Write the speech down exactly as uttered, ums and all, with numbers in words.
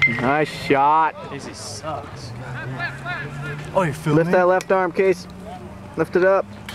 Nice shot. Casey sucks. Oh, you're filming? Lift that left arm, Case. Lift it up.